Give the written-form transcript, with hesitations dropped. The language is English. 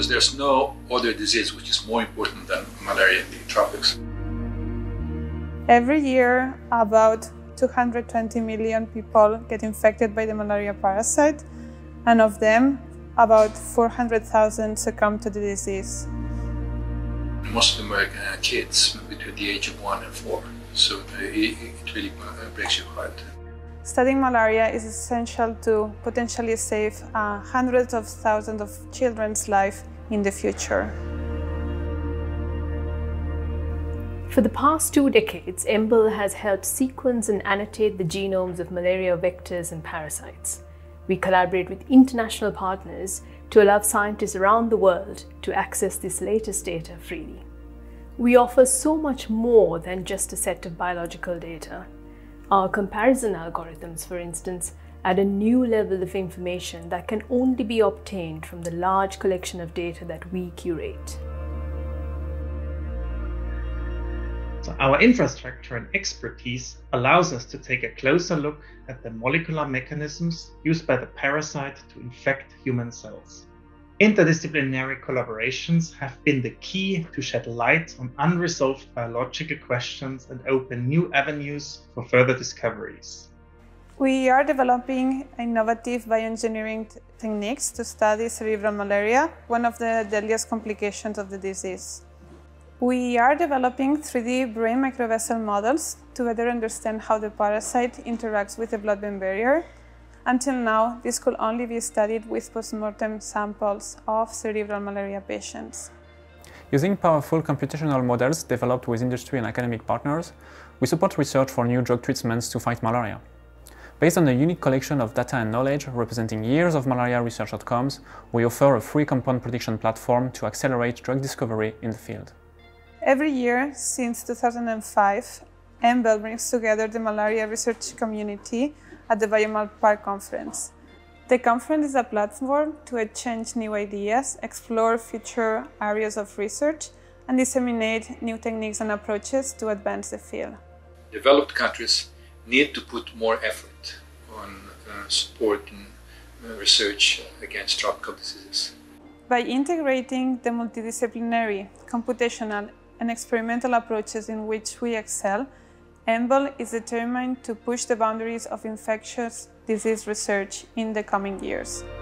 because there's no other disease which is more important than malaria in the tropics. Every year, about 220 million people get infected by the malaria parasite, and of them, about 400,000 succumb to the disease. Most of them are kids between the age of 1 and 4, so it really breaks your heart. Studying malaria is essential to potentially save hundreds of thousands of children's lives in the future. For the past 2 decades, embl has helped sequence and annotate the genomes of malaria vectors and parasites. We collaborate with international partners to allow scientists around the world to access this latest data freely. We offer so much more than just a set of biological data. Our comparison algorithms, for instance, add a new level of information that can only be obtained from the large collection of data that we curate. So our infrastructure and expertise allows us to take a closer look at the molecular mechanisms used by the parasite to infect human cells. Interdisciplinary collaborations have been the key to shed light on unresolved biological questions and open new avenues for further discoveries. We are developing innovative bioengineering techniques to study cerebral malaria, one of the deadliest complications of the disease. We are developing 3D brain microvessel models to better understand how the parasite interacts with the blood-brain barrier. Until now, this could only be studied with postmortem samples of cerebral malaria patients. Using powerful computational models developed with industry and academic partners, we support research for new drug treatments to fight malaria. Based on a unique collection of data and knowledge representing years of malaria research outcomes, we offer a free compound prediction platform to accelerate drug discovery in the field. Every year since 2005, embl brings together the malaria research community at the BioMalPar conference. The conference is a platform to exchange new ideas, explore future areas of research, and disseminate new techniques and approaches to advance the field. Developed countries need to put more effort on supporting research against tropical diseases. By integrating the multidisciplinary, computational, and experimental approaches in which we excel, embl is determined to push the boundaries of infectious disease research in the coming years.